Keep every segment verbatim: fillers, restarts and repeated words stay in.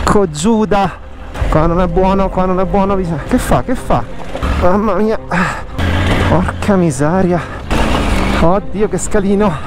Porco Giuda, qua non è buono, qua non è buono. Che fa, che fa? Mamma mia, porca miseria. Oddio che scalino.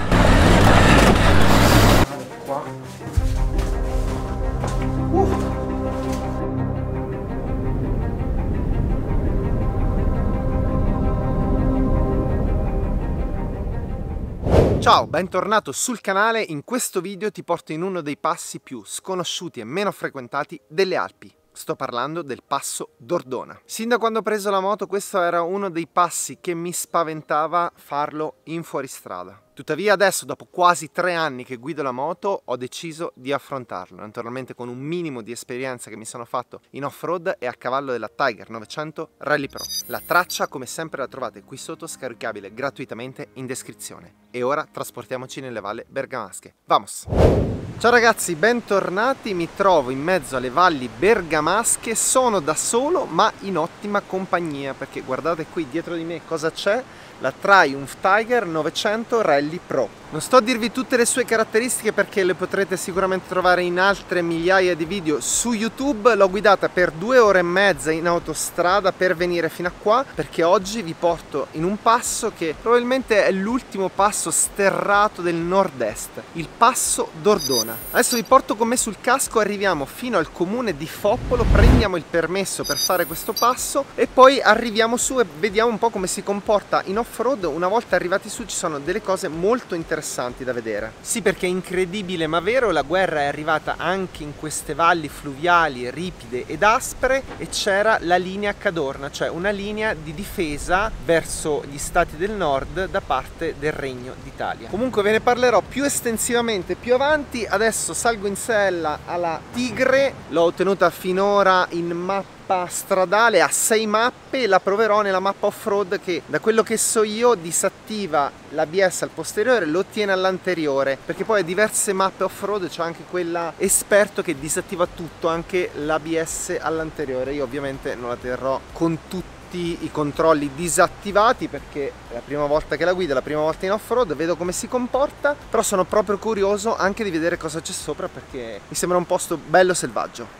Ciao, bentornato sul canale. In questo video ti porto in uno dei passi più sconosciuti e meno frequentati delle Alpi. Sto parlando del passo d'Ordona. Sin da quando ho preso la moto questo era uno dei passi che mi spaventava farlo in fuoristrada. Tuttavia adesso, dopo quasi tre anni che guido la moto, ho deciso di affrontarlo, naturalmente con un minimo di esperienza che mi sono fatto in off-road e a cavallo della Tiger novecento Rally Pro. La traccia, come sempre, la trovate qui sotto, scaricabile gratuitamente in descrizione. E ora trasportiamoci nelle valli bergamasche. Vamos! Ciao ragazzi, bentornati, mi trovo in mezzo alle valli bergamasche, sono da solo ma in ottima compagnia perché guardate qui dietro di me cosa c'è, la Triumph Tiger novecento Rally Pro. Non sto a dirvi tutte le sue caratteristiche perché le potrete sicuramente trovare in altre migliaia di video su YouTube. L'ho guidata per due ore e mezza in autostrada per venire fino a qua perché oggi vi porto in un passo che probabilmente è l'ultimo passo sterrato del nord-est, il passo d'Ordona. Adesso vi porto con me sul casco, arriviamo fino al comune di Foppolo, prendiamo il permesso per fare questo passo e poi arriviamo su e vediamo un po' come si comporta in off-road. Una volta arrivati su ci sono delle cose molto interessanti da vedere. Sì, perché è incredibile ma vero, la guerra è arrivata anche in queste valli fluviali ripide ed aspre e c'era la linea Cadorna, cioè una linea di difesa verso gli stati del nord da parte del Regno d'Italia. Comunque ve ne parlerò più estensivamente più avanti. Adesso salgo in sella alla Tigre, l'ho ottenuta finora in mappa stradale a sei mappe, la proverò nella mappa off-road che da quello che so io disattiva l'A B S al posteriore, lo tiene all'anteriore, perché poi a diverse mappe off-road c'è anche quella esperto che disattiva tutto, anche l'A B S all'anteriore. Io ovviamente non la terrò con tutti i controlli disattivati perché è la prima volta che la guido, la prima volta in off-road, vedo come si comporta, però sono proprio curioso anche di vedere cosa c'è sopra perché mi sembra un posto bello selvaggio.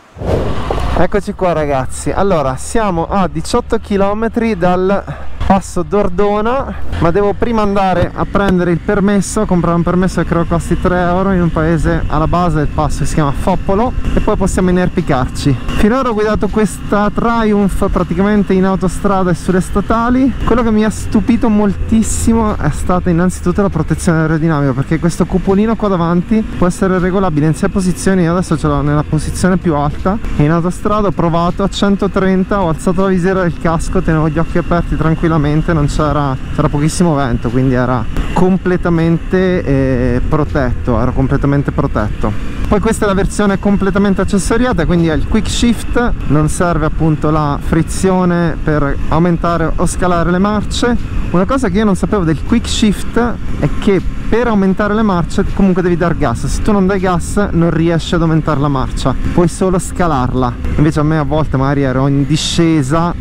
Eccoci qua ragazzi, allora siamo a diciotto chilometri dal passo d'Ordona, ma devo prima andare a prendere il permesso, comprare un permesso che credo costi tre euro in un paese alla base del passo che si chiama Foppolo e poi possiamo inerpicarci. Finora ho guidato questa Triumph praticamente in autostrada e sulle statali. Quello che mi ha stupito moltissimo è stata innanzitutto la protezione aerodinamica, perché questo cupolino qua davanti può essere regolabile in sei posizioni. Io adesso ce l'ho nella posizione più alta e in autostrada ho provato a centotrenta, ho alzato la visiera del casco, tenevo gli occhi aperti tranquillamente, non c'era c'era pochissimo vento, quindi era completamente eh, protetto, ero completamente protetto. Poi questa è la versione completamente accessoriata, quindi è il quick shift, non serve appunto la frizione per aumentare o scalare le marce. Una cosa che io non sapevo del quick shift è che per aumentare le marce comunque devi dar gas, se tu non dai gas non riesci ad aumentare la marcia, puoi solo scalarla. Invece a me a volte magari ero in discesa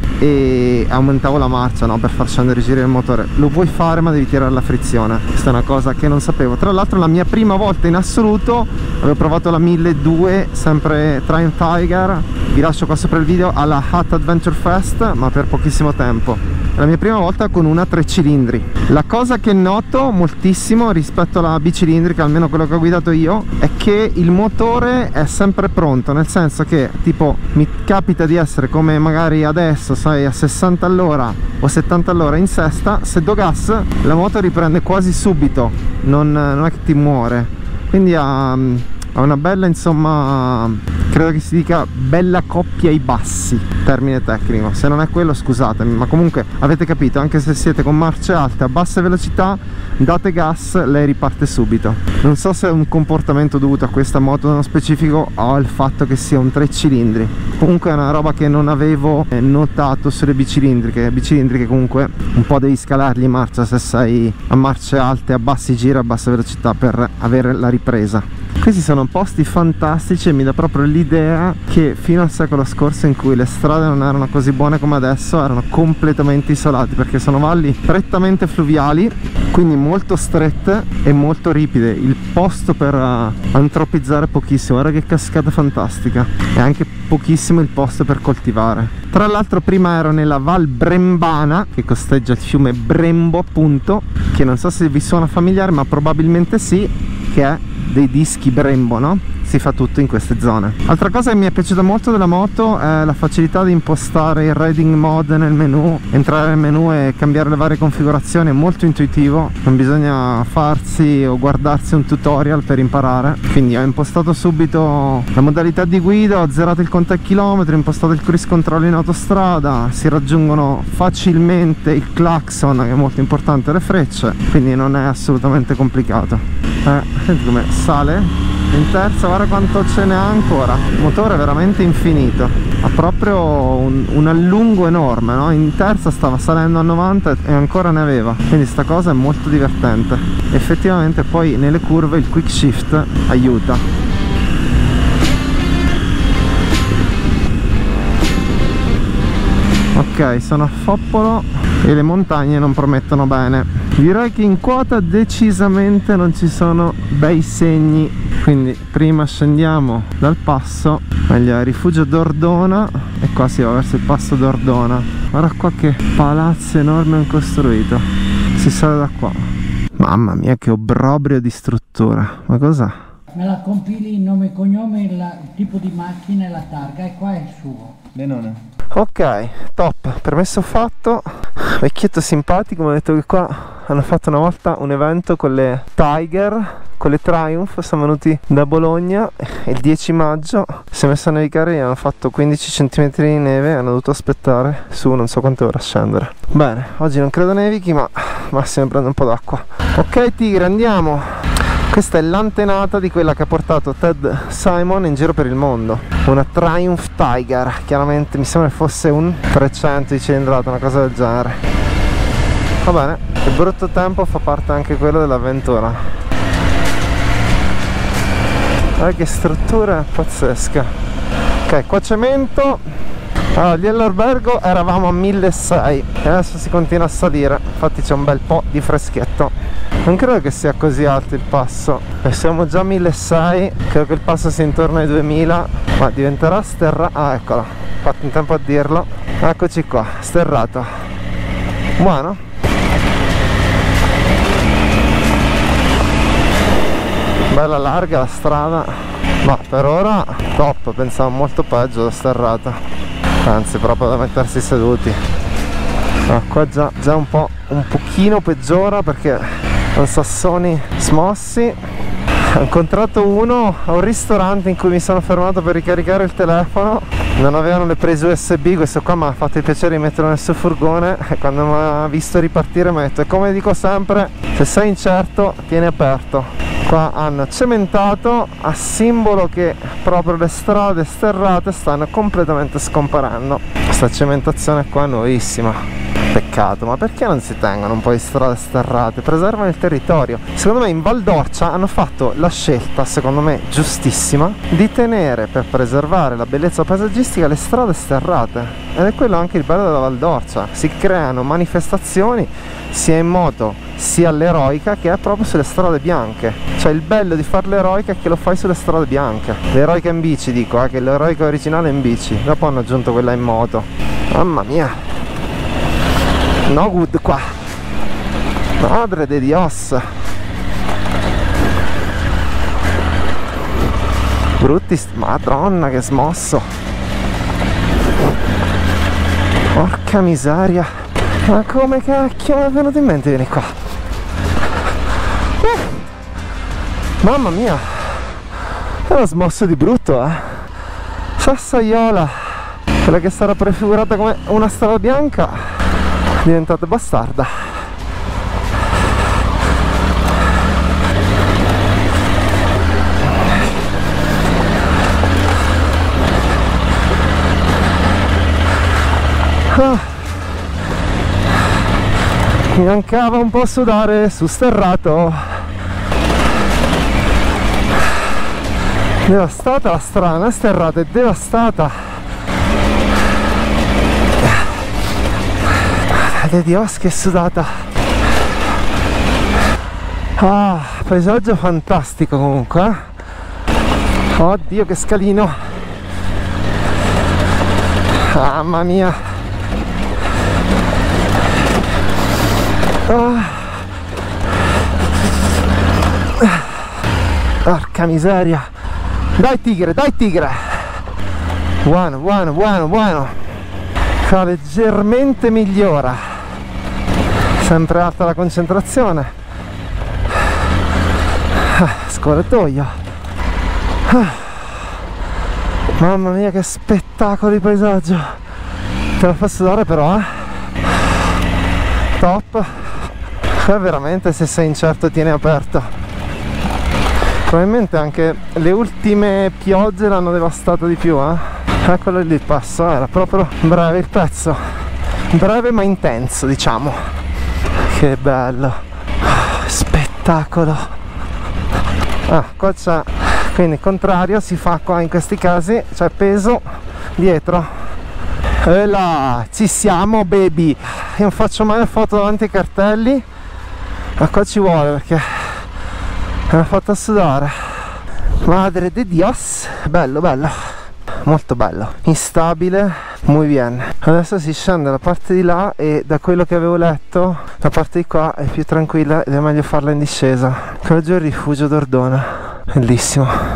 e aumentavo la marcia, no, per far scendere i giri del motore. Lo puoi fare ma devi tirare la frizione, questa è una cosa che non sapevo. Tra l'altro la mia prima volta in assoluto, avevo provato la milleduecento, sempre Triumph Tiger, vi lascio qua sopra il video, alla Hut Adventure Fest, ma per pochissimo tempo. È la mia prima volta con una tre cilindri. La cosa che noto moltissimo rispetto alla bicilindrica, almeno quello che ho guidato io, è che il motore è sempre pronto, nel senso che tipo mi capita di essere come magari adesso, sai, a sessanta all'ora o settanta all'ora in sesta, se do gas la moto riprende quasi subito, non, non è che ti muore, quindi ha, ha una bella, insomma, credo che si dica bella coppia ai bassi, termine tecnico, se non è quello scusatemi, ma comunque avete capito, anche se siete con marce alte a basse velocità, date gas, lei riparte subito. Non so se è un comportamento dovuto a questa moto nello specifico o al fatto che sia un tre cilindri, comunque è una roba che non avevo notato sulle bicilindriche. Bicilindriche comunque un po' devi scalargli in marcia se sei a marce alte, a bassi giri, a bassa velocità per avere la ripresa. Questi sono posti fantastici e mi dà proprio l'idea che fino al secolo scorso, in cui le strade non erano così buone come adesso, erano completamente isolati, perché sono valli prettamente fluviali quindi molto strette e molto ripide, il posto per uh, antropizzare pochissimo, guarda che cascata fantastica, e anche pochissimo il posto per coltivare. Tra l'altro prima ero nella Val Brembana, che costeggia il fiume Brembo appunto, che non so se vi suona familiare ma probabilmente sì, che è dei dischi Brembo, no? Si fa tutto in queste zone. Altra cosa che mi è piaciuta molto della moto è la facilità di impostare il riding mode nel menu, entrare nel menu e cambiare le varie configurazioni, è molto intuitivo, non bisogna farsi o guardarsi un tutorial per imparare. Quindi ho impostato subito la modalità di guida, ho azzerato il conto a chilometri, ho impostato il cruise control in autostrada, si raggiungono facilmente il clacson, che è molto importante, le frecce, quindi non è assolutamente complicato. Eh, senti come sale in terza, guarda quanto ce n'è ancora, il motore è veramente infinito, ha proprio un, un allungo enorme, no? In terza stava salendo a novanta e ancora ne aveva, quindi sta cosa è molto divertente. Effettivamente poi nelle curve il quick shift aiuta. Ok, sono a Foppolo e le montagne non promettono bene. Direi che in quota decisamente non ci sono bei segni, quindi prima scendiamo dal passo, meglio a Rifugio d'Ordona, e qua si va verso il passo d'Ordona. Guarda qua che palazzo enorme hanno costruito, si sale da qua. Mamma mia che obbrobrio di struttura, ma cos'è? Me la compili il nome e cognome, il tipo di macchina e la targa, e qua è il suo. Benone. Ok, top, permesso fatto. Vecchietto simpatico, mi ha detto che qua hanno fatto una volta un evento con le Tiger, con le Triumph, sono venuti da Bologna e il dieci maggio si è messo a nevicare e hanno fatto quindici centimetri di neve e hanno dovuto aspettare su non so quante ore a scendere. Bene, oggi non credo nevichi, ma massimo prendo un po' d'acqua. Ok Tigre, andiamo. Questa è l'antenata di quella che ha portato Ted Simon in giro per il mondo, una Triumph Tiger, chiaramente mi sembra che fosse un trecento di cilindrata, una cosa del genere. Va bene, il brutto tempo fa parte anche quello dell'avventura. Guarda che struttura pazzesca. Ok, qua cemento. Allora, lì all'albergo eravamo a milleseicento e adesso si continua a salire, infatti c'è un bel po' di freschetto. Non credo che sia così alto il passo, e siamo già a milleseicento, credo che il passo sia intorno ai duemila, ma diventerà sterrato. Ah, eccola, ho fatto in tempo a dirlo. Eccoci qua, sterrato. Buono. Bella larga la strada, ma per ora top, pensavo molto peggio da sterrata, anzi proprio da mettersi seduti. Ah, qua già, già un po' un pochino peggiora perché con sassoni smossi. Ho incontrato uno a un ristorante in cui mi sono fermato per ricaricare il telefono, non avevano le prese U S B, questo qua mi ha fatto il piacere di metterlo nel suo furgone e quando mi ha visto ripartire mi ha detto: e come dico sempre, se sei incerto tieni aperto. Qua hanno cementato a simbolo che proprio le strade sterrate stanno completamente scomparendo. Questa cementazione qua è nuovissima. Peccato, ma perché non si tengono un po' di strade sterrate? Preservano il territorio. Secondo me in Val d'Orcia hanno fatto la scelta, secondo me giustissima, di tenere, per preservare la bellezza paesaggistica, le strade sterrate. Ed è quello anche il bello della Val d'Orcia. Si creano manifestazioni sia in moto sia all'eroica, che è proprio sulle strade bianche. Cioè il bello di fare l'eroica è che lo fai sulle strade bianche. L'eroica in bici, dico, eh, che l'eroica originale è in bici, dopo hanno aggiunto quella in moto. Mamma mia, no good qua, madre de Dios, brutti, madonna che smosso, porca miseria, ma come cacchio mi è venuto in mente? Vieni qua, uh, mamma mia, è uno smosso di brutto, eh, Sassaiola, quella che sarà prefigurata come una strada bianca diventate bastarda. Ah. Mi mancava un po' sudare su sterrato. Devastata la strada, sterrata è devastata. Madre di Dios che sudata. Ah, paesaggio fantastico comunque. Oddio che scalino. Mamma mia. Ah. Porca miseria. Dai tigre, dai tigre. Buono, buono, buono, buono. Fa leggermente migliora. Sempre alta la concentrazione. Scoratoio. Mamma mia che spettacolo di paesaggio. Te la faccio dare però, eh. Top. Qua veramente se sei incerto tieni aperto. Probabilmente anche le ultime piogge l'hanno devastato di più, eh. Eccolo lì il passo, era proprio breve il pezzo. Breve ma intenso, diciamo. Che bello. Spettacolo. Ah, qua c'è, quindi contrario si fa qua in questi casi, c'è peso dietro. E là, ci siamo baby. Io non faccio mai foto davanti ai cartelli, ma qua ci vuole perché mi ha fatto sudare. Madre de Dios. Bello, bello, molto bello, instabile, muy bien. Adesso si scende la parte di là e da quello che avevo letto la parte di qua è più tranquilla ed è meglio farla in discesa. Oggi è il rifugio d'Ordona, bellissimo.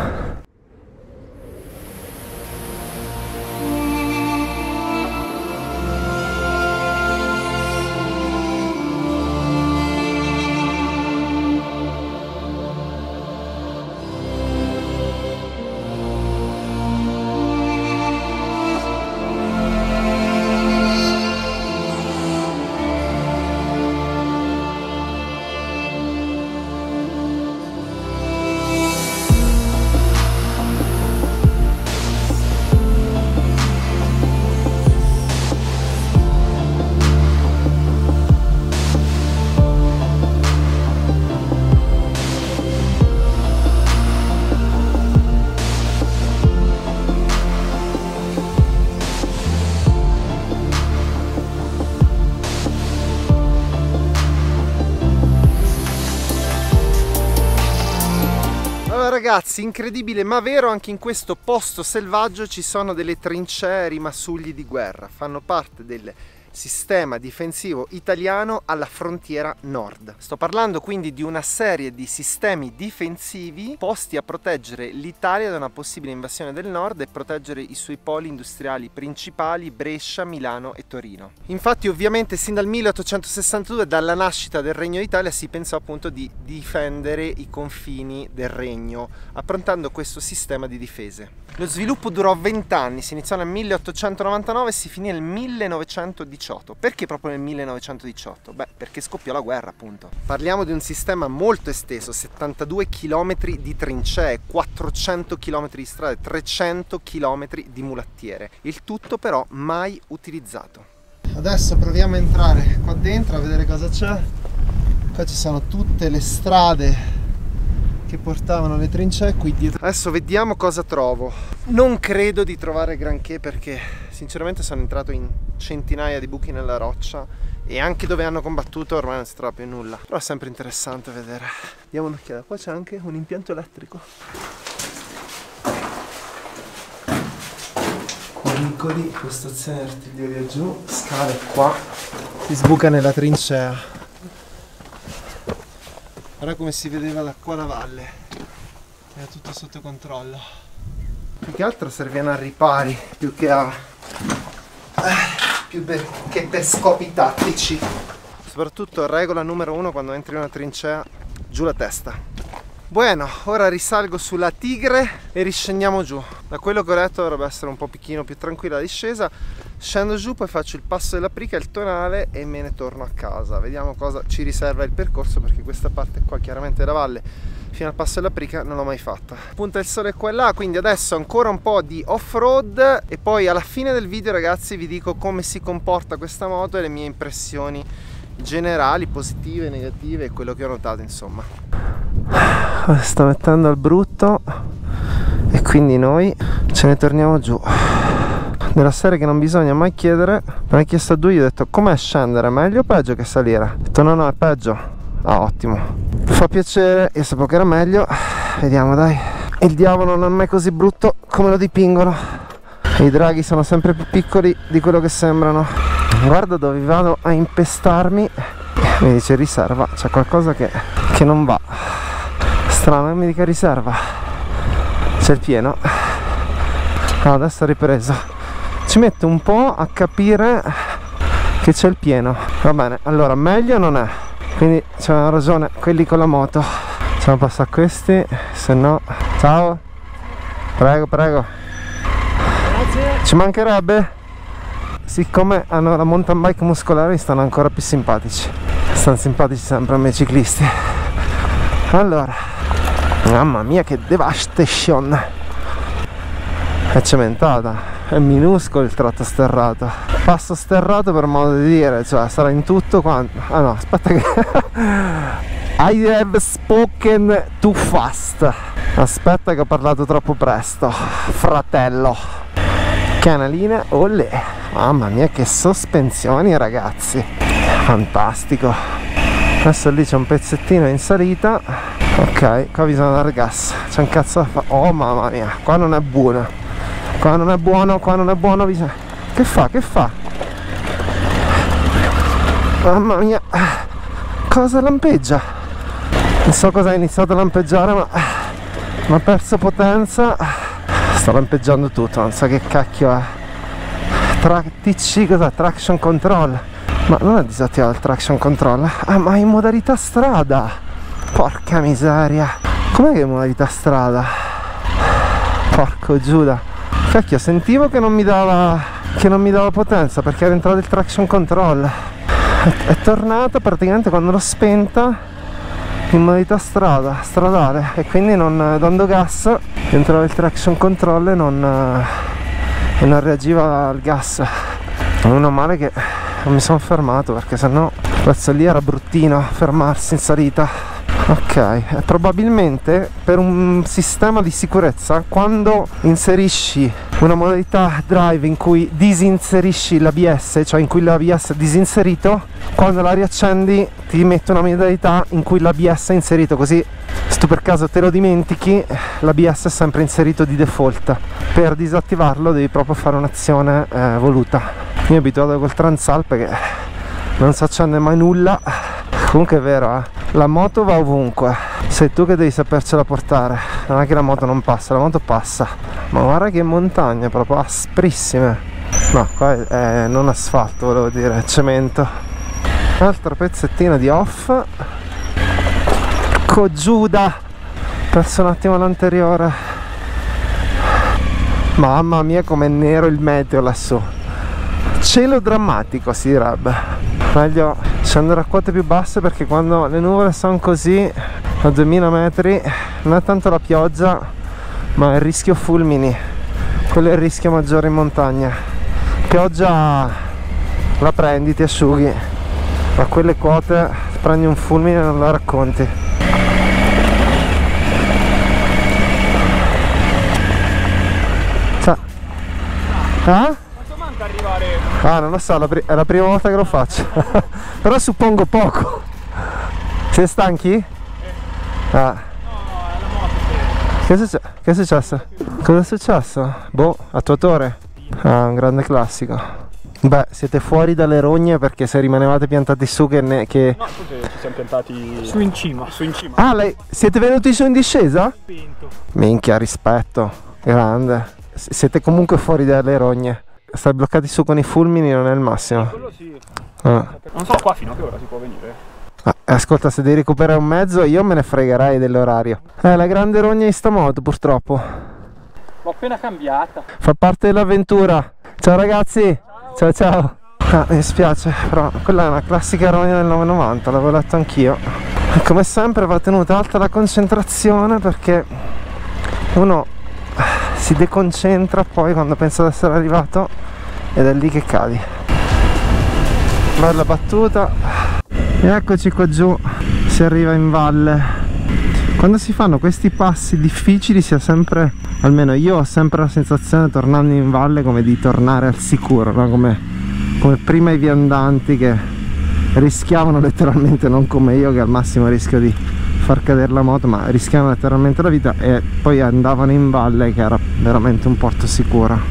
Ragazzi, incredibile ma vero, anche in questo posto selvaggio ci sono delle trincee rimasugli di guerra, fanno parte del sistema difensivo italiano alla frontiera nord. Sto parlando quindi di una serie di sistemi difensivi posti a proteggere l'Italia da una possibile invasione del nord e proteggere i suoi poli industriali principali, Brescia, Milano e Torino. Infatti ovviamente sin dal milleottocentosessantadue, dalla nascita del Regno d'Italia, si pensò appunto di difendere i confini del regno approntando questo sistema di difese. Lo sviluppo durò vent'anni, si iniziò nel milleottocentonovantanove e si finì nel millenovecentodiciotto. Perché proprio nel millenovecentodiciotto? Beh, perché scoppiò la guerra, appunto. Parliamo di un sistema molto esteso, settantadue chilometri di trincee, quattrocento chilometri di strade, trecento chilometri di mulattiere. Il tutto però mai utilizzato. Adesso proviamo a entrare qua dentro a vedere cosa c'è. Qua ci sono tutte le strade che portavano le trincee qui dietro. Adesso vediamo cosa trovo. Non credo di trovare granché perché sinceramente sono entrato in centinaia di buchi nella roccia e anche dove hanno combattuto ormai non si trova più nulla. Però è sempre interessante vedere. Diamo un'occhiata. Qua c'è anche un impianto elettrico. Vicoli, postazione artiglieria giù, scale qua, si sbuca nella trincea. Guarda come si vedeva da qua la valle, era tutto sotto controllo. Più che altro servivano a ripari, più che a eh, più per, che per scopi tattici. Soprattutto regola numero uno quando entri in una trincea, giù la testa. Bueno, ora risalgo sulla Tigre e riscendiamo giù. Da quello che ho letto dovrebbe essere un po' pochino più tranquilla la discesa. Scendo giù, poi faccio il passo della Prica, il tonale e me ne torno a casa. Vediamo cosa ci riserva il percorso, perché questa parte qua chiaramente della valle fino al passo della Prica non l'ho mai fatta. Punta il sole qua e là, quindi adesso ancora un po' di off-road e poi alla fine del video, ragazzi, vi dico come si comporta questa moto e le mie impressioni generali, positive, negative e quello che ho notato, insomma. Sta mettendo al brutto e quindi noi ce ne torniamo giù. Della serie che non bisogna mai chiedere. Me l'ha chiesto a due, io ho detto com'è scendere, meglio o peggio che salire? Ho detto no no è peggio, Ah, ottimo, fa piacere, io sapevo che era meglio. Vediamo, dai. Il diavolo non è mai così brutto come lo dipingono. I draghi sono sempre più piccoli di quello che sembrano. Guarda dove vado a impestarmi. Mi dice riserva, c'è qualcosa che, che non va. Strano che mi dica riserva. C'è il pieno. Ah, adesso è ripreso. Ci mette un po' a capire che c'è il pieno. Va bene, allora meglio non è. Quindi c'è ragione quelli con la moto. Facciamo passare questi, se no... Ciao. Prego, prego. Grazie. Ci mancherebbe. Siccome hanno la mountain bike muscolare mi stanno ancora più simpatici. Stanno simpatici sempre a me ciclisti. Allora, mamma mia che devastation. È cementata, è minuscolo il tratto sterrato. Passo sterrato per modo di dire, cioè sarà in tutto quanto... Ah no, aspetta che... I have spoken too fast. Aspetta che ho parlato troppo presto, fratello. Canaline, olè. Mamma mia che sospensioni ragazzi. Fantastico. Adesso lì c'è un pezzettino in salita. Ok, qua bisogna dare gas. C'è un cazzo da fare. Oh mamma mia, qua non è buono. Qua non è buono, qua non è buono, bisogna... Che fa, che fa? Mamma mia. Cosa lampeggia? Non so cosa ha iniziato a lampeggiare, ma mi ha perso potenza. Sta lampeggiando tutto, non so che cacchio è. Tra T C, cos'è? Traction control. Ma non è disattivato il traction control? Ah, ma è in modalità strada. Porca miseria. Com'è che è in modalità strada? Porco Giuda. Cacchio, sentivo che non mi dava che non mi dava potenza perché era entrato il traction control. È, è tornata praticamente quando l'ho spenta in modalità strada, stradale, e quindi non dando gas entrava il traction control e non, e non reagiva al gas. Meno male che non mi sono fermato perché sennò questo lì era bruttino fermarsi in salita. Ok, probabilmente per un sistema di sicurezza quando inserisci una modalità drive in cui disinserisci l'A B S, cioè in cui l'A B S è disinserito, quando la riaccendi ti mette una modalità in cui l'A B S è inserito, così se tu per caso te lo dimentichi l'A B S è sempre inserito di default. Per disattivarlo devi proprio fare un'azione eh, voluta. Io ho abituato col Transalpe che non si accende mai nulla. Comunque è vero, eh? La moto va ovunque, sei tu che devi sapercela portare, non è che la moto non passa, la moto passa. Ma guarda che montagne proprio asprissime. No, qua è, è non asfalto, volevo dire, è cemento. Altro pezzettino di off. Porco Giuda, perso un attimo l'anteriore. Mamma mia com'è nero il meteo lassù. Cielo drammatico si direbbe. Meglio scendere a quote più basse perché quando le nuvole sono così a duemila metri non è tanto la pioggia ma il rischio fulmini. Quello è il rischio maggiore in montagna. Pioggia la prendi, ti asciughi, ma quelle quote prendi un fulmine e non la racconti. Cioè, eh? Arrivare. Ah, non lo so, la è la prima volta che lo faccio. Però suppongo poco. Siete stanchi? Eh. Ah. No, no, è la moto che... Che, è che è successo? Cosa è successo? Boh, attuatore? Ah, un grande classico. Beh, siete fuori dalle rogne perché se rimanevate piantati su che... Ne... che... No, ci siamo piantati su in cima. Su in cima. Ah, lei... siete venuti su in discesa? Spento. Minchia, rispetto. Grande. S siete comunque fuori dalle rogne. Stai bloccati su con i fulmini non è il massimo. Quello sì. Ah. Non so qua fino a che ora si può venire. Ah, ascolta, se devi recuperare un mezzo io me ne fregherei dell'orario. È la grande rogna di sta moto purtroppo. L'ho appena cambiata. Fa parte dell'avventura. Ciao ragazzi. Ciao ciao. Ah, mi dispiace, però quella è una classica rogna del novecentonovanta, l'avevo letto anch'io. Come sempre va tenuta alta la concentrazione perché uno si deconcentra poi quando pensa di essere arrivato ed è lì che cadi. Bella battuta. E eccoci qua giù, si arriva in valle. Quando si fanno questi passi difficili si ha sempre, almeno io ho sempre la sensazione tornando in valle come di tornare al sicuro, no? come, come prima i viandanti che rischiavano letteralmente, non come io che al massimo rischio di far cadere la moto, ma rischiavano letteralmente la vita, e poi andavano in valle che era veramente un porto sicuro.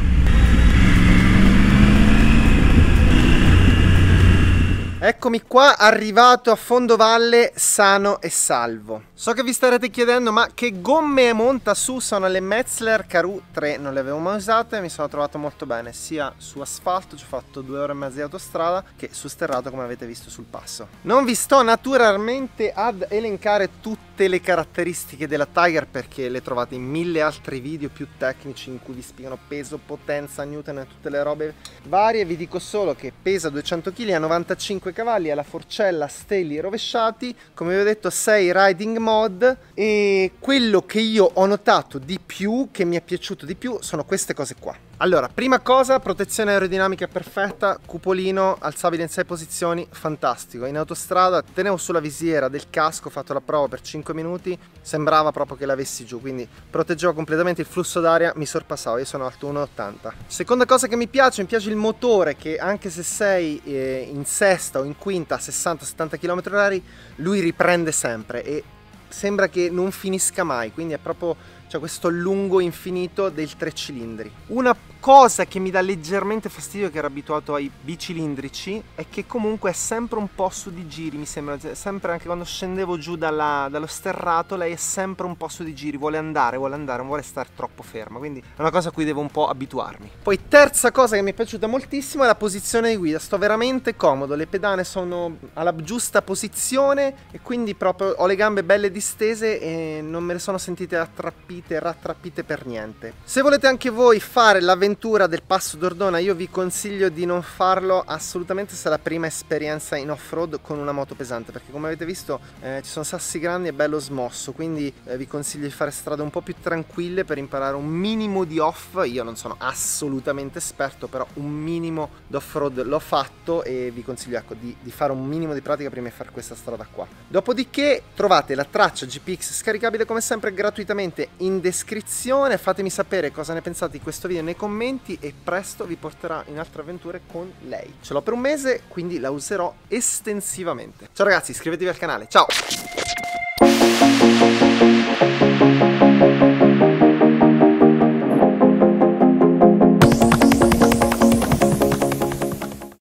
Eccomi qua, arrivato a fondovalle sano e salvo. So che vi starete chiedendo, ma che gomme monta su? Sono le Metzeler Karoo tre, non le avevo mai usate, mi sono trovato molto bene sia su asfalto, ci ho fatto due ore e mezza di autostrada, che su sterrato come avete visto sul passo. Non vi sto naturalmente ad elencare tutte le caratteristiche della Tiger, perché le trovate in mille altri video più tecnici in cui vi spiegano peso, potenza, newton e tutte le robe varie. Vi dico solo che pesa duecento chili, ha novantacinque cavalli, ha la forcella steli rovesciati, come vi ho detto sei riding mod, e quello che io ho notato di più, che mi è piaciuto di più, sono queste cose qua. Allora, prima cosa, protezione aerodinamica perfetta, cupolino alzabile in sei posizioni, fantastico. In autostrada tenevo sulla visiera del casco, ho fatto la prova per cinque minuti, sembrava proprio che l'avessi giù, quindi proteggeva completamente il flusso d'aria, mi sorpassavo, io sono alto uno e ottanta. Seconda cosa che mi piace, mi piace il motore, che anche se sei eh, in sesta o in quinta a sessanta settanta chilometri orari, lui riprende sempre e sembra che non finisca mai, quindi è proprio, c'è questo lungo infinito del tre cilindri. Una cosa che mi dà leggermente fastidio, che ero abituato ai bicilindrici, è che comunque è sempre un po' su di giri, mi sembra, sempre, anche quando scendevo giù dalla, dallo sterrato, lei è sempre un po' su di giri, vuole andare, vuole andare, non vuole stare troppo ferma, quindi è una cosa a cui devo un po' abituarmi. Poi terza cosa che mi è piaciuta moltissimo è la posizione di guida, sto veramente comodo, le pedane sono alla giusta posizione e quindi proprio ho le gambe belle distese e non me le sono sentite attrappite, rattrappite per niente. Se volete anche voi fare l'avventura del Passo d'Ordona, io vi consiglio di non farlo assolutamente se è la prima esperienza in off-road con una moto pesante, perché come avete visto eh, ci sono sassi grandi e bello smosso, quindi eh, vi consiglio di fare strade un po' più tranquille per imparare un minimo di off. Io non sono assolutamente esperto, però un minimo di off-road l'ho fatto e vi consiglio, ecco, di, di fare un minimo di pratica prima di fare questa strada qua. Dopodiché trovate la traccia G P X scaricabile come sempre gratuitamente in descrizione, fatemi sapere cosa ne pensate di questo video nei commenti e presto vi porterà in altre avventure con lei. Ce l'ho per un mese, quindi la userò estensivamente. Ciao ragazzi, iscrivetevi al canale, ciao!